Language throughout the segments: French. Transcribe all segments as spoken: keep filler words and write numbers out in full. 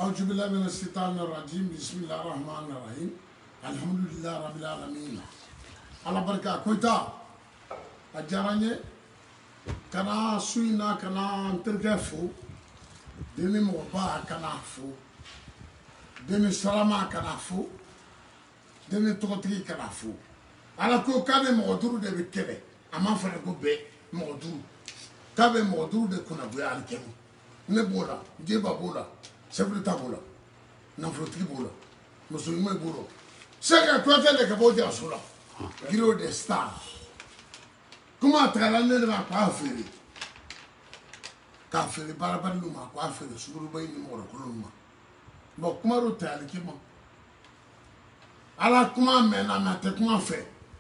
أعوذ بالله من الشيطان الرجيم بسم الله الرحمن الرحيم الحمد لله رب العالمين على بركة كويتا أجارني كنا سوينا كنا انتركفو دني موبا كنا فو دني سلامة كنا فو دني توتري كنا فو على كو كان مودرو ده بكبه أما فرقو به مودرو كابه مودرو ده كنا بيا الكلام نبولا جيبا بولا سبلتا بولا نفرتي بولا مسلمي بولا سكا توتا لك بوجا سولا غيرو دي ستار كما ترالن ما كافري كافري باربالو ما كافري سورو بين مورا كلما بو كما رو تالي كما على كما منا ما تكما في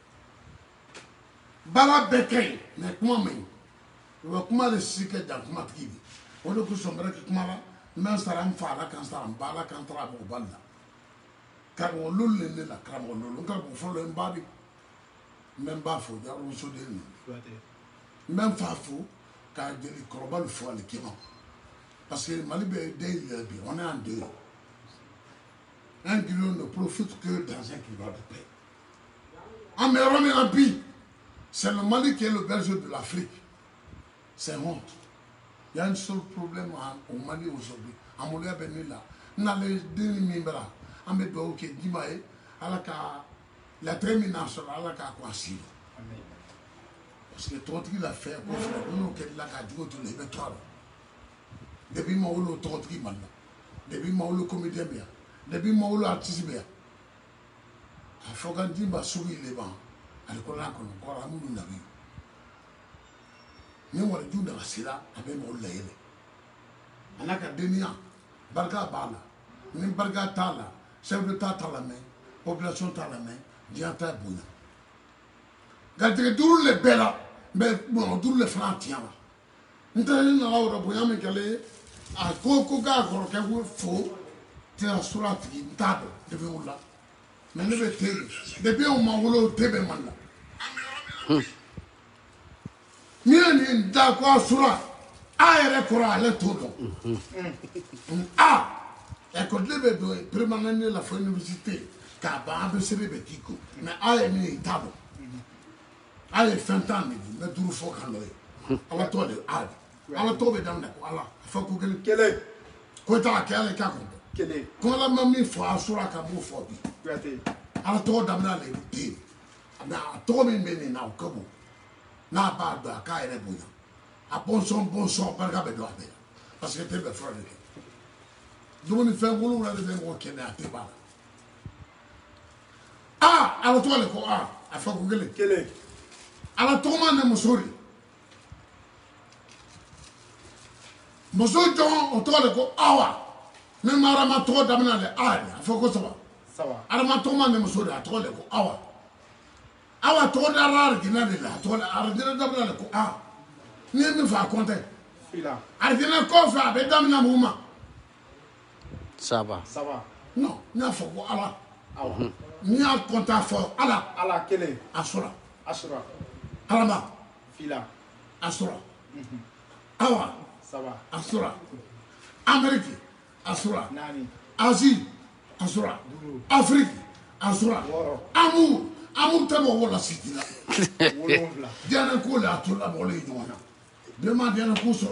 بلا بكاي ما كما مين وكما السيكا دا كما تجيبي ولو كنت سمبرك كما ما سرام فعلا كان سرام بالا كان ترى مقبلنا كان ولول لنا كان ولول كان بفلو إمباري من بافو جارو مسودين من فافو كان جري كربال فوالي كمان parce que Mali be day bi on est en deux un kilo ne profite que dans un kilo de paix en Méron et en Pi c'est le Mali qui est le berger de l'Afrique c'est honte. Il y a un seul problème au Mali aujourd'hui. À Moulé Benila, dans les deux membres, à Médou qui dit Maé, à la la termination, à la Kakwasi. Parce que toi, tu l'as fait, nous, qui l'a dit, tu l'as fait toi. Depuis mon ou toi, tu l'as fait. Depuis mon ou comédien bien. Depuis mon ou artiste bien. Il faut qu'on dise, bah, souris les bancs. Elle connaît encore un monde d'avis. Ni wala junda basira abe mo layele anaka denia barga bala ni barga tala chef de tata la main population tala main dianta buna gadre duru le bela mais bon duru le frantia ntani na laura boya me kale a koko ga goro ke wo fo te asurati ntado de be ulla mais ne be tele de be o mawolo tebe manla Mien d'accord sura a ere kora ale todo a e ko debe do permanente la fo université ka ba be sebe be kiko mais a e ni tabo a e fantami na duru fo kan lo ala to de a ala to be dam na ko ala fo ko gele kele ko ta ka ale ka ko kele ko la mami fo asura ka mo fo bi ala to dam na le bi na to me me ni na ko bo n'a pas de cas et bon à bon son bon son par cas de parce que tu es frère donc il fait boulot là des gens qui n'ont pas ah alors toi le quoi ah à faire google quel alors toi man musori musori on toi le quoi ah même arama toi d'amena le ah à faire quoi ça va ça va arama toi man musori à toi le quoi ah awa to da rar gina de la to la ardina da bla ko ah ni mi fa konte fila ardina ko fa be dam na muma ça va ça va non na fo ko ala awa ni a konta fo ala ala kele asura asura alama fila asura awa ça va asura Amérique asura nani Asie asura Afrique asura amour amour tellement on la cité là diana ko la to la bolé dona demain diana ko so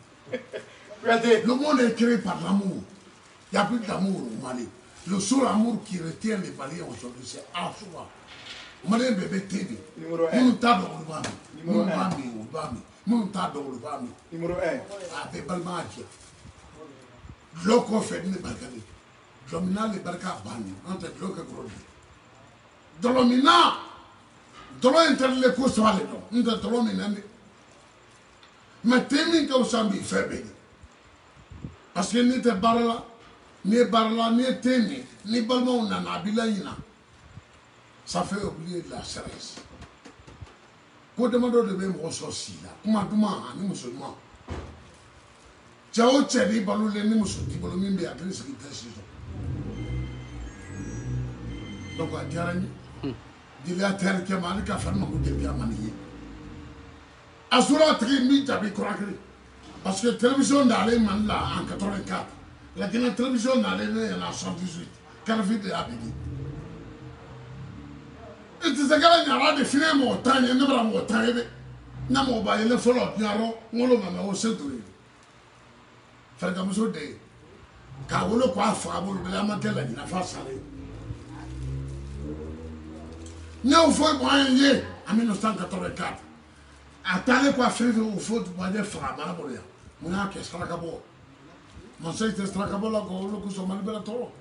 le monde est créé par l'amour il y a plus d'amour au Mali le seul amour qui retient les Maliens aujourd'hui c'est Asura Malien bébé télé nous ta do le bami nous bami ou bami nous ta do le bami numéro un avec balmakia loko fait ni barkali domina les barka bani entre loko grodi Dolomina, dolo interle ko swale no, nda dolomina ni. Ma temi ka usambi febe. Parce que ni te barla, ni barla, ni temi, ni balma una na bilayina. Ça fait oublier la sécheresse. Pour demander de même ressources là, comment comment ni musulman. Ciao chéri balu le ni musulman, balu mimbe a gris qui teste. Donc à Diarani Dilia terre qui m'a dit qu'à faire mon goûter bien manié. Asura tri mi jabi kurakri. Parce que télévision d'aller man là en quatre-vingt-quatre. La télévision n'allait en soixante-dix-huit. Carafite de Abidi. Et tu sais qu'il y a des films qui ont été ne pas mon temps. Na mo ba yele follow nyaro ngolo mama o seduri. Fa ga muso de. Ka wolo kwa fa bo le ma tela ni na fa sare. Não foi moyen en mille neuf cent quatre-vingt-quatre. Atale kwa fefe o foot ba de fa ma bo ya. Muna ke sala ka bo. Mon sei te sala ka bo la ko lo ku so mal bela to.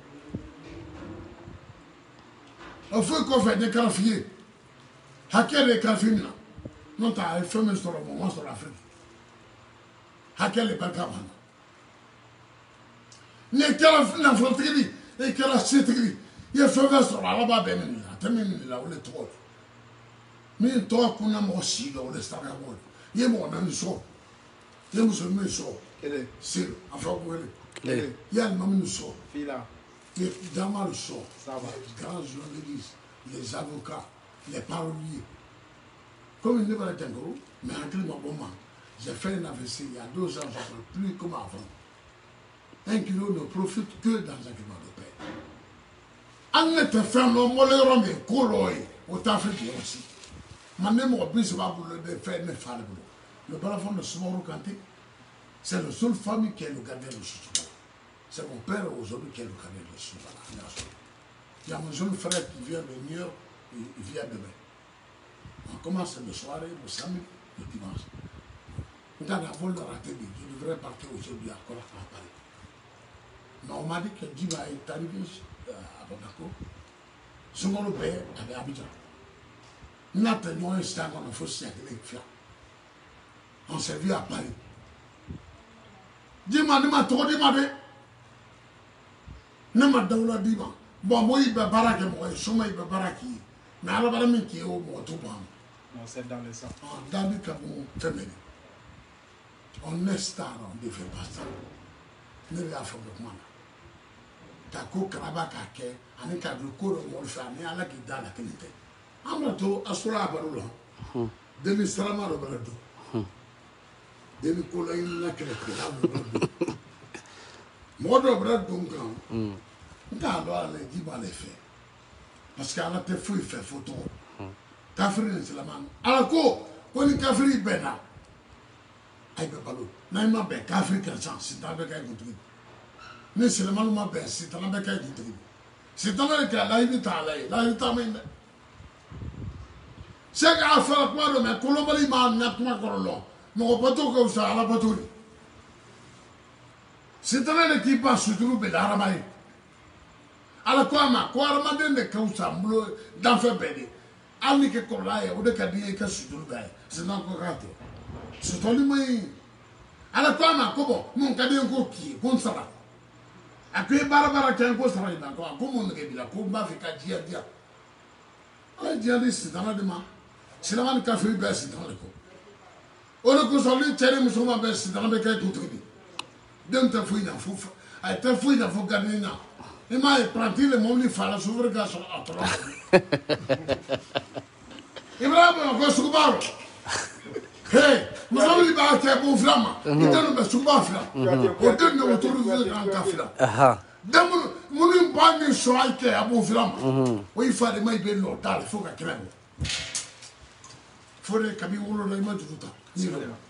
O foi ko fe de calfier. Hakere calfina. Non t'as fait un sur le moment sur l'Afrique. Hakele pas capable. Ne kala na frontiri e kala setri. Il fait un sur la là-bas ben là. Termine là où les trois. Mais toi qu'on a aussi là où les stars à bord. Il est mon ami so. Il est mon ami so. Quel est? C'est enfin où elle est. Il y a le même so. Fila. Il est dans le so. Ça va. Les grands journalistes, les avocats, les paroliers. Comme il n'est pas un gros, mais en climat bon moment, j'ai fait un A V C il y a deux ans, je ne peux plus comme avant. Un kilo ne profite que dans un climat de paix. En était ferme, on m'a l'air de colloyer, au Afrique aussi. Ma mère m'a dit que je vais faire mes femmes. Le balafon de Soumaro Kanté, c'est la seule famille qui est le gardien de Soumaro. C'est mon père aujourd'hui qui est le gardien de Soumaro. Il y a mon jeune frère qui vient de New York, il vient demain. On commence le soir, le samedi, le dimanche. Dans la vol de raté, je devrais partir aujourd'hui à Paris. Mais on m'a dit que Dima est arrivé à Bamako. Son nom le père avait Abidjan. Notre nom est ça qu'on a fait siècle avec Fia. On s'est vu à Paris. Dima, Dima, trop Dima, Nama Daoula Dima. Bon, moi, il va barraquer, moi, je suis barraquer. Mais à la base, qui est au moto, c'est dans les sangs. Dans le Cameroun, féminin. On est star, on ne fait pas ça. Ne l'a fait de moi. T'as qu'au Karabakh, on est qu'à le cours de mon famille, à la qui dans la qualité. En même temps, à ce là, de l'Islam, le Brado. De l'Icola, il n'a que le Moi, le Brado, donc, on a le dit, on les fait. Parce qu'elle a été fouille, fait photo. Kafri c'est la main. Alors quoi, quand il Kafri bena, aïe balo. Naïma ben Kafri quelqu'un, c'est un bec à écouter. Mais c'est le mal ma ben, c'est un bec à écouter. C'est un bec à l'aïe ta l'aïe, l'aïe ta main. C'est qu'à faire quoi le mec, Colombali m'a nettement colon. Mon poteau comme ça à la poteau. C'est un bec qui passe sur tout le d'Aramaï. Alors quoi, ma quoi, ma donne des causa, d'en faire béni. Alni ke kolaya o de ka di ka sudul gai c'est non ko raté c'est toli mai ala ko ma ko bo mon ka di ko ki ko sara akwe barabara kan ko sara ina ko ko mon ke bila ko ba fi ka dia dia ala dia di c'est dans de ma c'est la man ka fi ba c'est dans le ko o le ko so li tere muso ma ba c'est dans be ka ko tribi dem ta fu ina fu ay ta fu ina fu garni na e mai prati le mo li fa la suvre ga so atro Ibrahim ko sukubaro. Hey, musawli ba ke bo flama. Itano be sukuba fla. O de no autorise kan ka fla. Aha. Dem munu ba ni so ai ke abo flama. O ifa de mai be no dal fo ka kremo. Fore kabi wolo la ma juta. Ni